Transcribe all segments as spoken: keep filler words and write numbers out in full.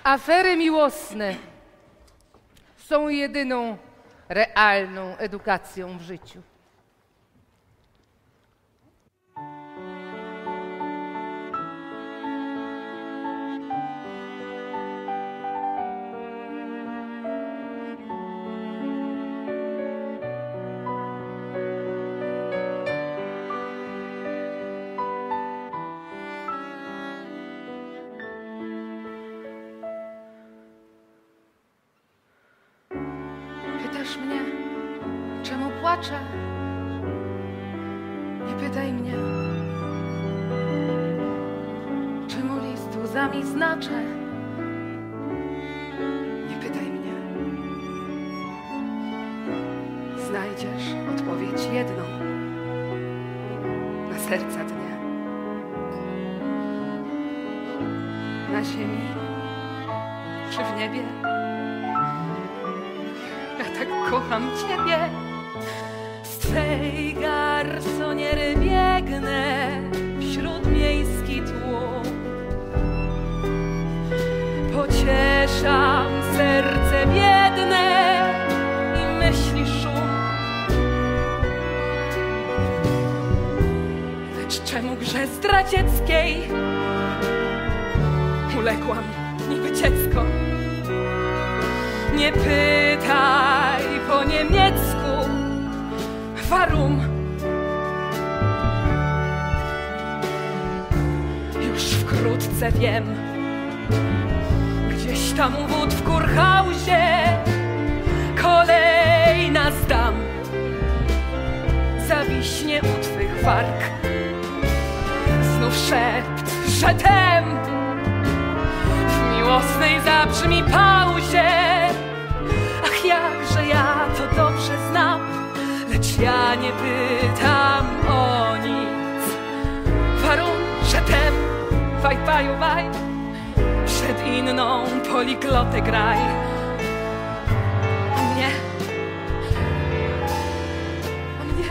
Afery miłosne są jedyną realną edukacją w życiu. Pytasz mnie, czemu płaczę? Nie pytaj mnie, czemu list łzami znaczę. Nie pytaj mnie. Znajdziesz odpowiedź jedną na serca dnie. Na ziemi czy w niebie. Ja tak kocham Ciebie. Z Twej garsoniery biegnę wśród miejski tłum. Pocieszam serce biedne i myśli szum. Lecz czemu grze zdradzieckiej uległam niby dziecko? Nie pytaj po niemiecku, warum? Już wkrótce wiem, gdzieś tam u wód w Kurhausie kolejna zdam. Zawiśnie u Twych warg znów szept, że tem w miłosnej zabrzmi pauzie. Ach, jakże ja to dobrze znam, lecz ja nie pytam o nic. Warum, że tem, waj, waju, waj, przed inną poliglotę graj. A mnie, a mnie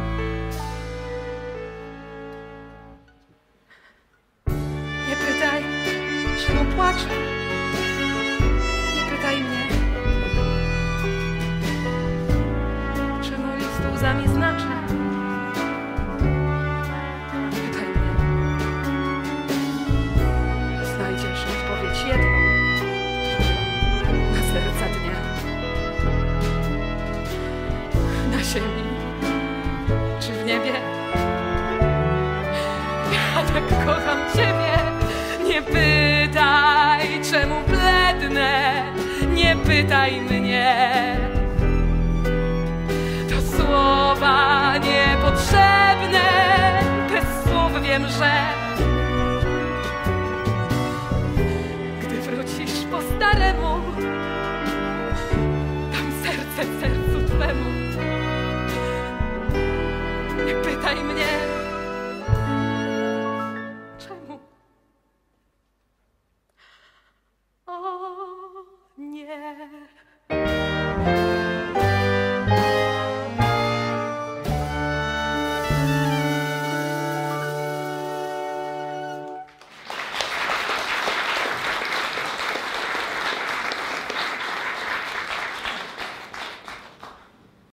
nie pytaj, czemu płaczę. Nie pytaj mnie, czemu list łzami znaczę. Nie pytaj mnie. Znajdziesz odpowiedź jedną na serca dnia. Na ziemi czy w niebie. Ja tak kocham Ciebie. Nie pytaj, czemu blednę. Nie pytaj mnie.